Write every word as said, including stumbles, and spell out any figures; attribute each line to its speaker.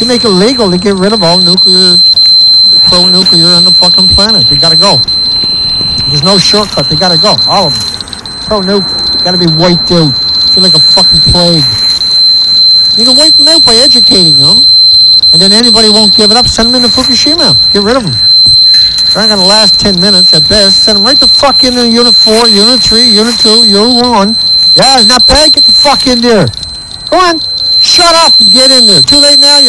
Speaker 1: should make it legal to get rid of all nuclear, pro-nuclear on the fucking planet. They gotta go. There's no shortcut. They gotta go. All of them. Pro-nuke. Gotta be wiped out. Feel like a fucking plague. You can wipe them out by educating them. And then anybody won't give it up. Send them into Fukushima. Get rid of them. They're not going to last ten minutes at best. Send them right the fuck into Unit four, Unit three, Unit two, Unit one. Yeah, it's not bad. Get the fuck in there. Go on. Shut up and get in there. Too late now.